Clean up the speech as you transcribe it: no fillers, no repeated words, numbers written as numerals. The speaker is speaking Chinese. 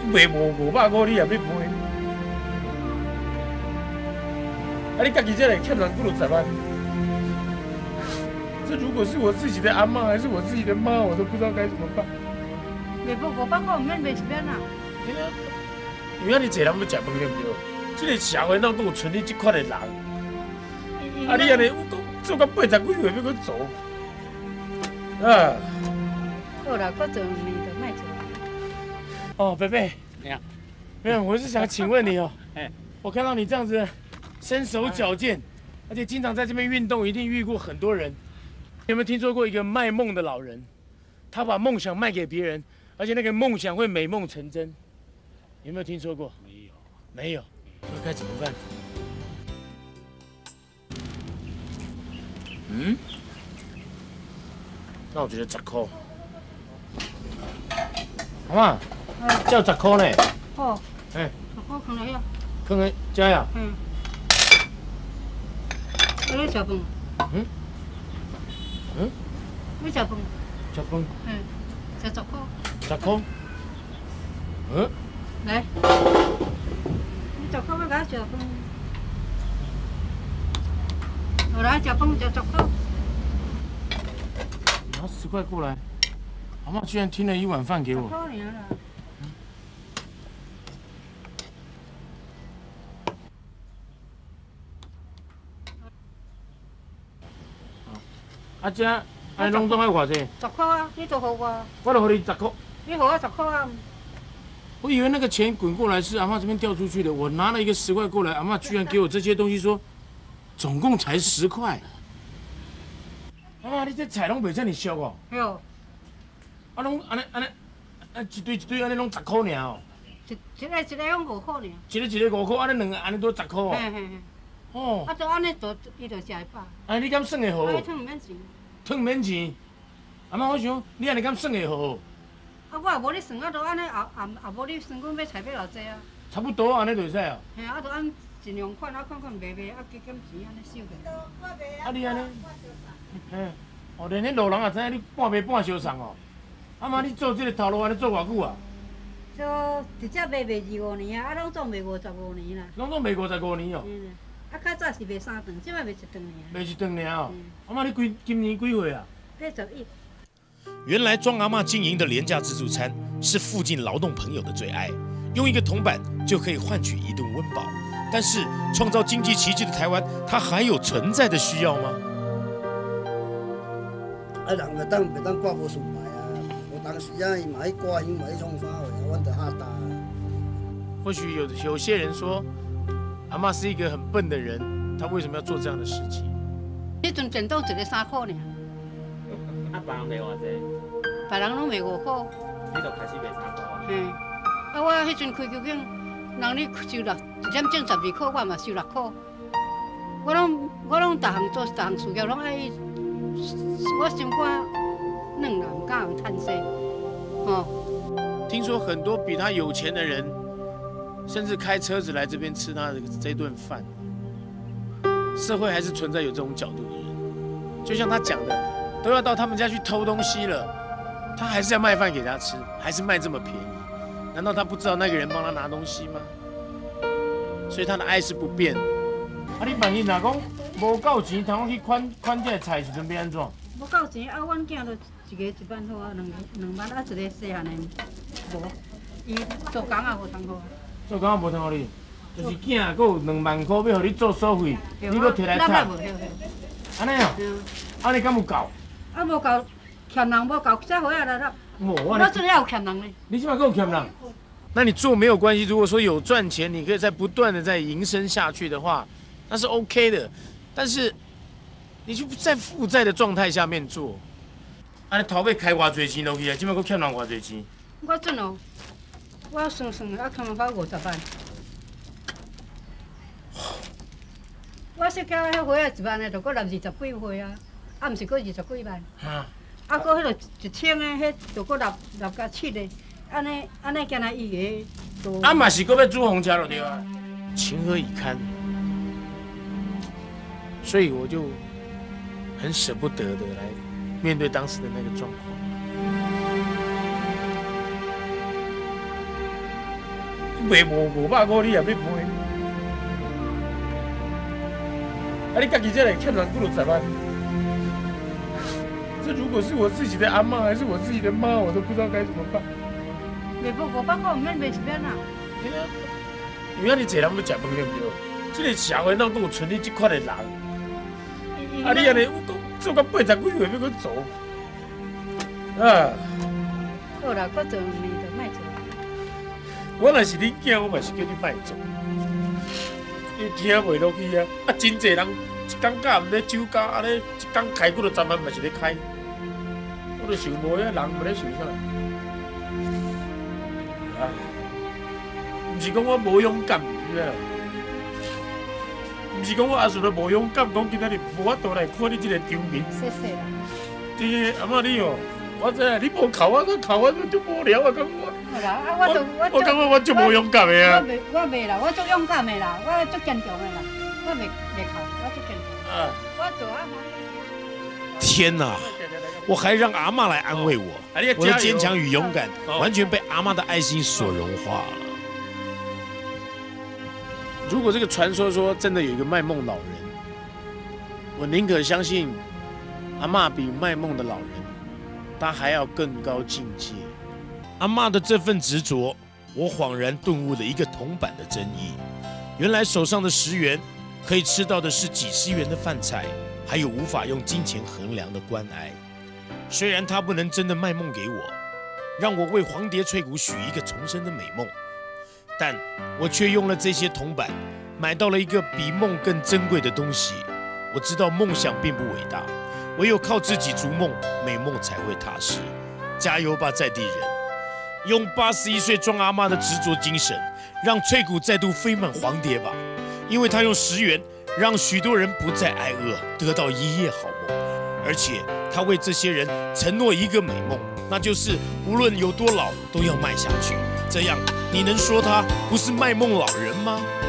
卖550，你也要赔。啊，你家己这里欠人几60万，这如果是我自己的阿嬷，还是我自己的妈，我都不知道该怎么办。 卖无500块，唔免卖一免啦。 因为你济人要食饭对不对？这个社会哪还有剩你这款的人？啊，你安尼做到80几岁要搁走？啊！ 好啦，搁做2年就卖做。 哦，贝贝，没有，我是想请问你哦， 哎， 我看到你这样子身手矫健，而且经常在这边运动，一定遇过很多人。有没有听说过一个卖梦的老人？他把梦想卖给别人，而且那个梦想会美梦成真。有没有听说过？ 没有， 没有。那该怎么办？嗯？那我觉得10块。阿嬷，叫10块呢。 好。 哎。 10块放来遐。 放在这呀？ 嗯。你食饭？ 嗯？嗯？ 你食饭？ 食饭？ 嗯，食10块。 10块？嗯？ 来，你10块要甲我食饭。好来，食饭就10块。 拿10块过来，阿嬷居然添了1碗饭给我。 10块尔啦。 啊，这安尼拢总要偌济 ？10块啊，你都付我。 我就给你10块。 你付我10块啊。 我以为那个钱滚过来是阿嬷这边调出去的，我拿了一个10块过来，阿嬷居然给我这些东西说，总共才10块。阿嬷，你这菜拢卖这么俗哦？ 有。 啊，拢安尼，一堆安尼拢10块尔哦。 一个用5块尔。 一个5块，安尼2个安尼都10块哦。 嘿嘿嘿。哦。啊，就安尼做，伊就食会饱。 啊，你敢算会好？ 啊，伊吞唔免钱。 吞唔免钱。阿嬷，我想你安尼敢算会好？ 啊，我也无你算，啊，都安尼也无你算，阮要菜要偌济啊。 差不多安尼就会使啊。 嘿，啊，都按尽量款，啊，看卖，啊，加减钱安尼收起。 啊，你安尼，嘿，哦，连迄路人也知影你半卖半相送哦。阿妈，你做这个头路安尼做偌久啊？ 做直接卖25年啊，啊，拢总卖55年啦。 拢总卖55年哦。 嗯。啊，较早是卖3顿，即摆卖1顿尔。 卖1顿尔哦。阿妈，你今年几岁啊 ？81。 原来庄阿嬷经营的廉价自助餐是附近劳动朋友的最爱，用1个铜板就可以换取1顿温饱。但是创造经济奇迹的台湾，它还有存在的需要吗？ 啊，人袂当挂无顺来啊！有当时啊，伊嘛去挂因，嘛去创啥货，阮就吓大。 或许有些人说，阿嬷是一个很笨的人，她为什么要做这样的事情？ 迄阵便当1个3块尔。 啊，别人卖偌济？ 别人拢卖5块。 你就开始卖3块啊？ 嗯。啊，我迄阵开酒馆，人咧收1点钟12块，我嘛收6块。我拢逐项做逐项事业，拢爱，我心肝软啦，唔敢趁势，吼。 听说很多比他有钱的人，甚至开车子来这边吃他的这顿饭。社会还是存在有这种角度的人，就像他讲的。都要到他们家去偷东西了，他还是要卖饭给他吃，还是卖这么便宜？难道他不知道那个人帮他拿东西吗？所以他的爱是不变的。啊，你万一若讲无够钱，通去款这菜时阵要安怎？ 无够钱啊，阮囝都1个1万好啊，2万啊，1个细汉的无，伊做工也无通好。 做工也无通好你，就是囝阁有2万块要互你做所费，你阁摕来趁。安尼哦？安尼敢有够？ 啊，无够，欠人无够，这回来了。我真还有欠人呢。 你起码够欠人。那你做没有关系，如果说有赚钱，你可以在不断的在营生下去的话，那是 OK 的。但是你就在负债的状态下面做，安尼头尾开偌济钱落去啊？起码够欠人偌济钱？ 我准哦，我算啊，欠人到50万。我设计迄回1万的，就搁纳20几回啊。啊，毋是搁20几万，啊，搁迄个1000的，迄就搁纳加7个，安尼敢若伊个。 啊，嘛是搁要煮红茶了对啊，情何以堪？所以我就很舍不得的来面对当时的那个状况。 卖550，你也要赔。啊，你家己这来欠人几60万。这如果是我自己的阿嬷，还是我自己的妈，我都不知道该怎么办。 卖不500块，唔免卖一免啦。 因为遐尼侪人要食饭对不对？这个社会哪有存你这款的人？啊，你安尼做到80几岁要搁做？啊！ 好啦，搁做2年就卖做。 我若是恁囝，我嘛是叫你卖做。你听袂落去啊！啊，真侪人一工甲毋咧酒家，安尼一工开几落10万嘛是咧开。我就想无遐人无咧想啥。啊！毋是讲我无勇敢，你知影？毋是讲我阿顺都无勇敢，讲今仔日无法度来看你这个场面。 谢谢啦。 这阿嬷你哦，我知影你无哭我就无聊啊，感觉。 好啦，啊我感觉我就无勇敢的啊。 我袂啦，我足勇敢的啦，我足坚强的啦，我袂哭，我足坚强。啊。我做啊。 天哪！我还让阿嬷来安慰我，我的坚强与勇敢完全被阿嬷的爱心所融化了。 如果这个传说说真的有一个卖梦老人，我宁可相信阿嬷比卖梦的老人，他还要更高境界。 阿嬷的这份执着，我恍然顿悟了一个铜板的真意。原来手上的10元可以吃到的是几十元的饭菜，还有无法用金钱衡量的关爱。虽然他不能真的卖梦给我，让我为黄蝶翠谷许一个重生的美梦，但我却用了这些铜板买到了一个比梦更珍贵的东西。我知道梦想并不伟大，唯有靠自己逐梦，美梦才会踏实。加油吧，在地人！用81岁庄阿嬷的执着精神，让翠谷再度飞满黄蝶吧！因为他用10元让许多人不再挨饿，得到一夜好梦。而且他为这些人承诺一个美梦，那就是无论有多老都要卖下去。这样，你能说他不是卖梦老人吗？